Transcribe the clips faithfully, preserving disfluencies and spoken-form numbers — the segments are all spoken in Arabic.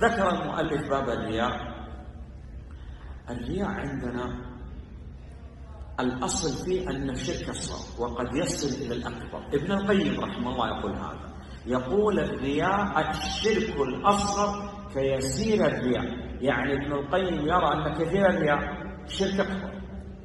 ذكر المؤلف باب الرياء. الرياء عندنا الأصل فيه أن الشرك أصغر وقد يصل إلى الأكبر. ابن القيم رحمه الله يقول هذا، يقول الرياء الشرك الأصغر كيسير الرياء، يعني ابن القيم يرى أن كثير الرياء شرك أكبر.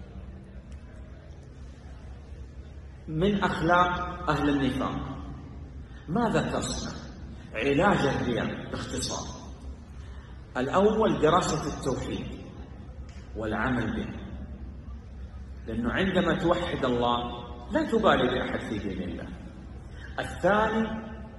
من أخلاق أهل النفاق ماذا تصنع؟ علاج الرياء باختصار: الأول دراسة التوحيد والعمل به، لأنه عندما توحد الله لا تبالي بأحد في دين الله. الثاني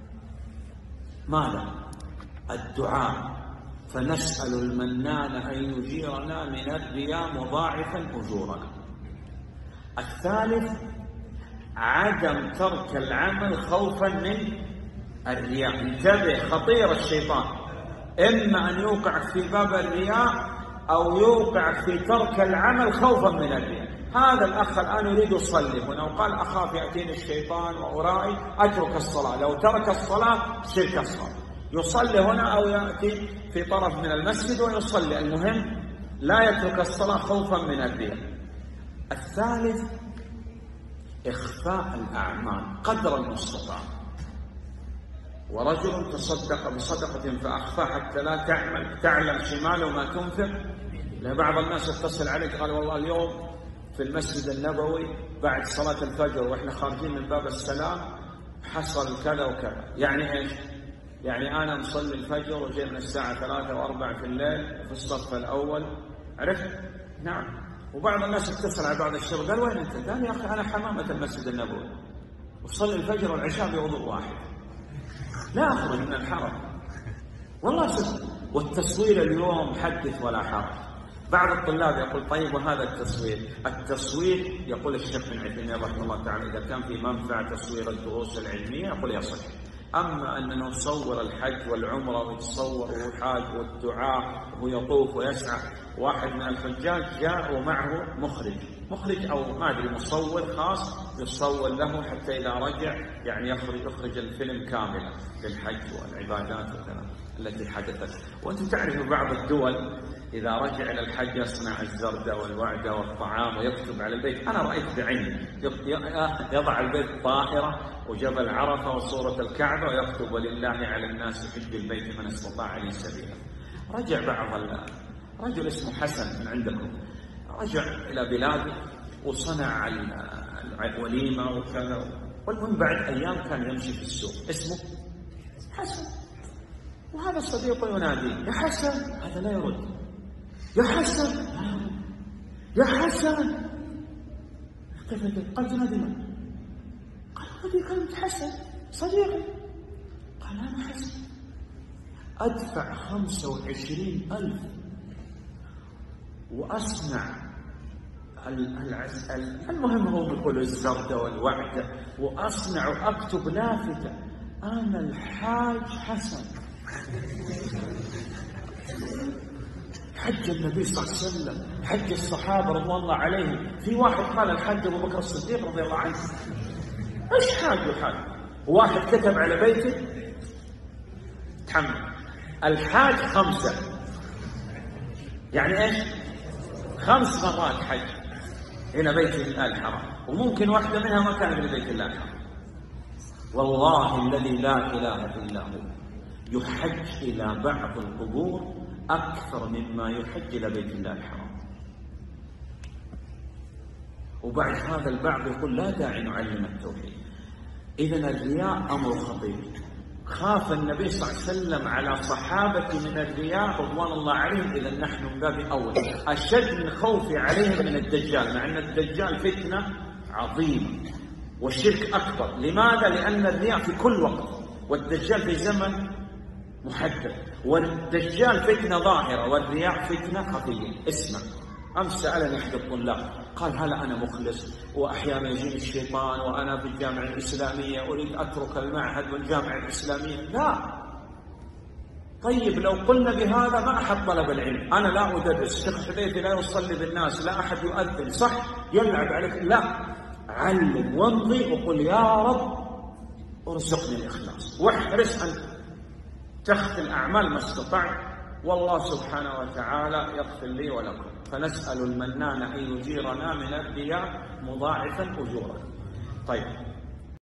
ماذا؟ الدعاء، فنسأل المنان أن يجيرنا من الرياء مضاعفا أجورنا. الثالث عدم ترك العمل خوفا من الرياء. انتبه، خطير الشيطان، إما أن يوقع في باب الرياء أو يوقع في ترك العمل خوفا من الرياء. هذا الأخ الآن يريد يصلي هنا وقال أخاف يأتيني الشيطان وأرائي أترك الصلاة. لو ترك الصلاة شرك أصغر. يصلي هنا أو يأتي في طرف من المسجد ويصلي، المهم لا يترك الصلاة خوفا من الرياء. الثالث إخفاء الأعمال قدر المستطاع. ورجل تصدق بصدقة فأخفى حتى لا تعمل تعلم شماله ما تنفق. لبعض الناس اتصل عليك قال والله اليوم في المسجد النبوي بعد صلاة الفجر وإحنا خارجين من باب السلام حصل كذا وكذا. يعني إيش؟ يعني أنا مصلي الفجر وجاء من الساعة ثلاثة وأربعة في الليل في الصف الأول، عرفت؟ نعم. وبعض الناس اتصل على بعض الشباب قال وين أنت؟ قال يا أخي أنا حمامة المسجد النبوي وصلي الفجر والعشاء بوضوء واحد، لا أخرج من الحرم. والله صدق. والتصوير اليوم حدث ولا حرج. بعض الطلاب يقول طيب وهذا التصوير؟ التصوير يقول الشيخ بن عثيمين رحمه الله تعالى إذا كان في منفعة تصوير الدروس العلمية يقول يصح. أما أننا نصور الحج والعمرة ويتصور الحاج والدعاء ويطوف ويسعى، واحد من الحجاج جاء ومعه مخرج مخرج أو ما أدري مصور خاص يصور له حتى إذا رجع يعني يخرج يخرج الفيلم كاملا للحج والعبادات وكذا التي حدثت. وأنتم تعرفوا بعض الدول إذا رجع إلى الحج يصنع الزردة والوعدة والطعام ويكتب على البيت. أنا رأيت بعيني يضع البيت طائرة وجبل عرفة وصورة الكعبة ويكتب ولله على الناس حج البيت من استطاع إليه سبيلا. رجع بعض رجل اسمه حسن من عندكم رجع إلى بلاده وصنع الوليمة وكذا، والمهم بعد أيام كان يمشي في السوق اسمه حسن، وهذا صديقه يناديه يا حسن، هذا لا يرد يا حسن يا حسن. كيف قال تنادي من؟ قال هذه كلمة حسن صديقي. قال أنا حسن أدفع خمسة وعشرين ألف وأصنع العسل، المهم هو بيقول الزردة والوعدة، وأصنع وأكتب لافتة أنا الحاج حسن. حج النبي صلى الله عليه وسلم، حج الصحابة رضوان الله عليهم. في واحد قال الحج أبو بكر الصديق رضي الله عنه. إيش حاج وحاج؟ واحد كتب على بيته تحمل الحاج خمسة، يعني إيش؟ خمس مرات حج إلى بيت الله الحرام، وممكن واحدة منها ما كانت إلى بيت الله الحرام. والله الذي لا إله إلا هو يحج إلى بعض القبور أكثر مما يحج إلى بيت الله الحرام. وبعد هذا البعض يقول لا داعي نعلم التوحيد. إذن الرياء أمر خطير. خاف النبي صلى الله عليه وسلم على صحابة من الرياء رضوان الله عليهم، إذا نحن من باب أول أشد من خوفي عليهم من الدجال، مع أن الدجال فتنة عظيمة والشرك أكبر. لماذا؟ لأن الرياء في كل وقت، والدجال في زمن محدد، والدجال فتنة ظاهرة والرياء فتنة خفية. اسمع، أمس سألني أحد الطلاب قال هل أنا مخلص وأحيانا يجيني الشيطان وأنا في الجامعة الإسلامية أريد أترك المعهد والجامعة الإسلامية؟ لا. طيب لو قلنا بهذا ما أحد طلب العلم. أنا لا أدرس، الشيخ حذيفي لا يصلي بالناس، لا أحد يؤذن، صح يلعب عليك، لا، علم وامضي وقل يا رب ارزقني الإخلاص، واحرص أن تخفي الأعمال ما استطعت والله سبحانه وتعالى يغفر لي ولكم. فنسأل المنان أن يجيرنا من الرياء مضاعفا أجورا. طيب